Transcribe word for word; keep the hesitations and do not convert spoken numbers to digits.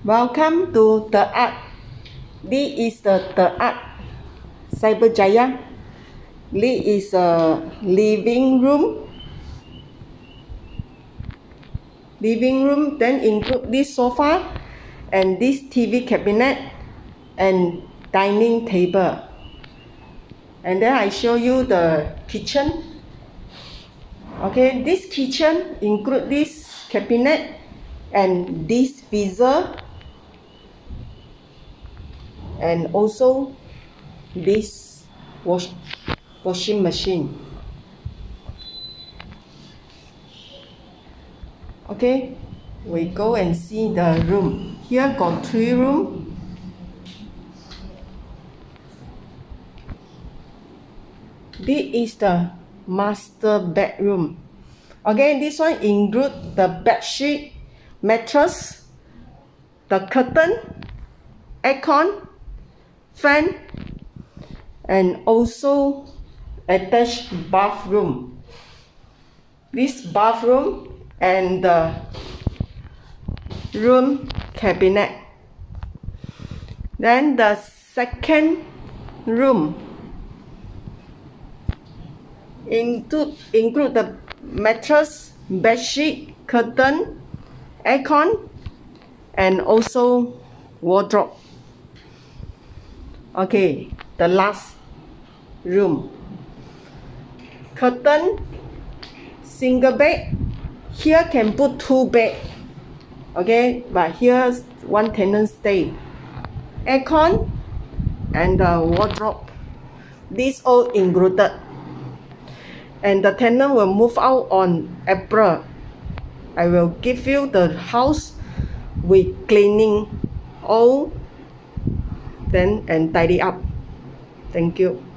Welcome to The Art. This is the The Art Cyberjaya. This is a living room. Living room then include this sofa and this T V cabinet and dining table. And then I show you the kitchen. Okay, this kitchen include this cabinet and this freezer and also this wash, washing machine. Okay, we go and see the room. Here got three rooms. This is the master bedroom. Okay, this one include the bed sheet, mattress, the curtain, aircon, fan, and also attached bathroom. This bathroom and the room cabinet. Then the second room include include the mattress, bed sheet, curtain, aircon, and also wardrobe. Okay, the last room. Curtain, single bed. Here can put two bed. Okay, but here's one tenant stay. Aircon and the wardrobe. This all included. And the tenant will move out on April. I will give you the house with cleaning all then and tidy up. Thank you.